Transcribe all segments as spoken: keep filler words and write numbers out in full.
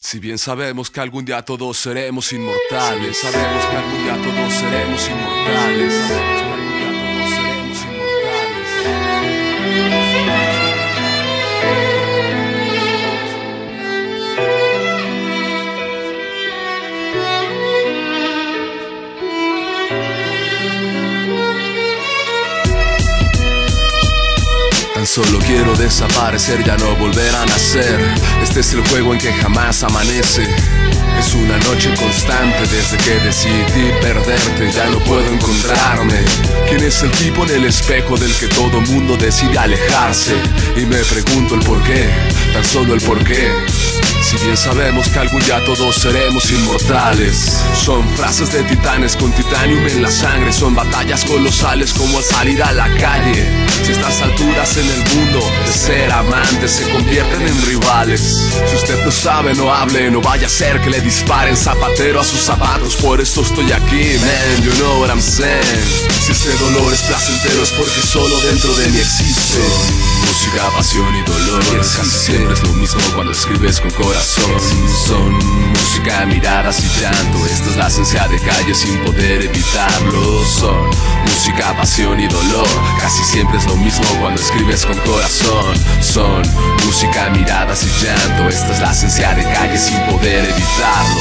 Si bien sabemos que algún día todos seremos inmortales, sabemos que algún día todos seremos inmortales, sabemos que algún día todos seremos Tan solo quiero desaparecer, ya no volver a nacer. Este es el juego en que jamás amanece. Es una noche constante desde que decidí perderte. Ya no puedo encontrarme. ¿Quién es el tipo en el espejo del que todo mundo decide alejarse? Y me pregunto el por qué, tan solo el por qué. Si bien sabemos que algún día todos seremos inmortales, son frases de titanes con titanium en la sangre. Son batallas colosales como al salir a la calle. Si a estas alturas en el mundo de ser amantes se convierten en rivales. Si usted no sabe, no hable, no vaya a ser que le disparen zapatero a sus zapatos. Por eso estoy aquí, man, you know what I'm saying. Si este dolor es placentero es porque solo dentro de mí existe música, pasión y dolor. Casi siempre es lo mismo cuando escribes con corazón. Son música, miradas y llanto. Esta es la esencia de calle sin poder evitarlo. Son música, pasión y dolor. Casi siempre es lo mismo cuando escribes con corazón. Son música, miradas y llanto. Esta es la esencia de calle sin poder evitarlo.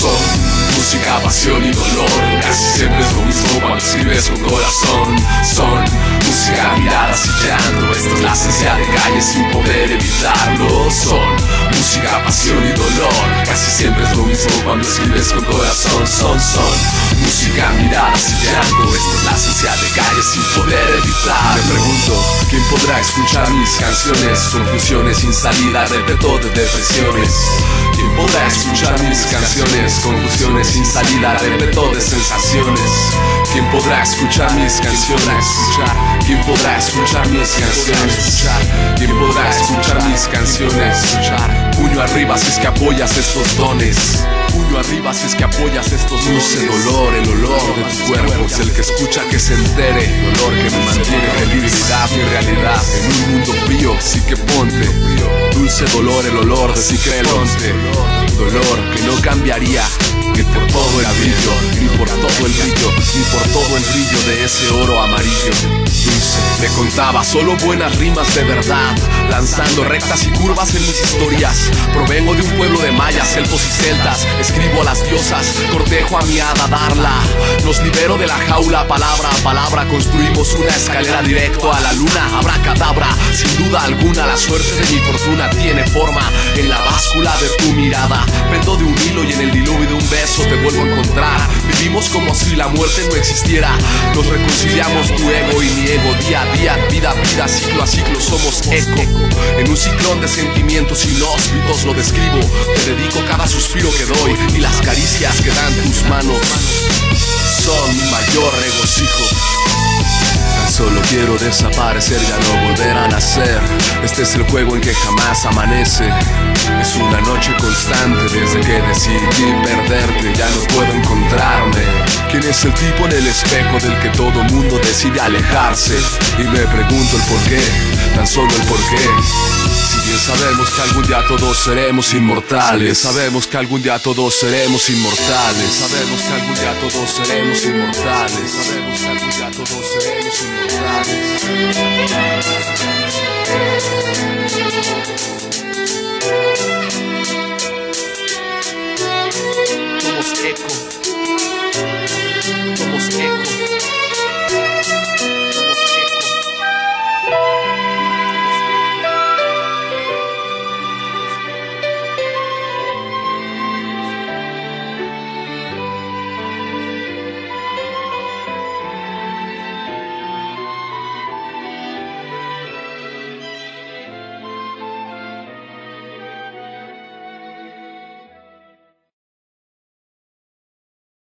Son música, pasión y dolor. Casi siempre es lo mismo cuando escribes con corazón. Son música, miradas y llanto. Esta es la esencia de calle sin poder evitarlo. Son música, pasión y dolor. Casi siempre es lo mismo cuando escribes con corazón. Son, son música, miradas y llanto. Esta es la esencia de calle sin poder evitarlo. Me pregunto, ¿quién podrá escuchar mis canciones? Confusiones sin salida, repeto de depresiones. ¿Quién podrá escuchar mis canciones? Confusiones sin salida, repeto de sensaciones. ¿Quién podrá escuchar mis canciones? ¿Quién podrá escuchar mis canciones? ¿Quién podrá escuchar mis canciones? Puño arriba si es que apoyas estos dones. Puño arriba si es que apoyas estos dones. Dulce dolor, el olor de tu cuerpo es el que escucha que se entere. Dolor que me mantiene felicidad mi realidad. En un mundo frío, sí que ponte. Dulce dolor, el olor de sí que ponte. Dolor que no cambiaría que por todo el brillo, ni por todo el brillo, ni por todo el brillo de ese oro amarillo. Dulce, me contaba solo buenas rimas de verdad, lanzando rectas y curvas en mis historias. Provengo de un pueblo de mayas, elfos y celtas. Escribo a las diosas, cortejo a mi hada Darla. Los libero de la jaula, palabra a palabra. Construimos una escalera directo a la luna. Abracadabra, sin duda alguna la suerte de mi fortuna tiene forma en la báscula de tu mirada. Pendo de un hilo y en el diluvio de un beso te vuelvo a encontrar. Vivimos como si la muerte no existiera. Nos reconciliamos tu ego y mi ego. Día a día, vida a vida, ciclo a ciclo somos eco. En un ciclón de sentimientos inhóspitos lo describo. Te dedico cada suspiro que doy y las caricias que dan tus manos son mi mayor regocijo. Tan solo quiero desaparecer, ya no volver a nacer. Este es el juego en que jamás amanece. Es una noche constante desde que decidí perderte. Ya no puedo encontrarme. ¿Quién es el tipo en el espejo del que todo mundo decide alejarse? Y me pregunto el por qué, tan solo el por qué. Si bien sabemos que algún día todos seremos inmortales, sabemos que algún día todos seremos inmortales, sabemos que algún día todos seremos inmortales, sabemos que algún día todos seremos inmortales.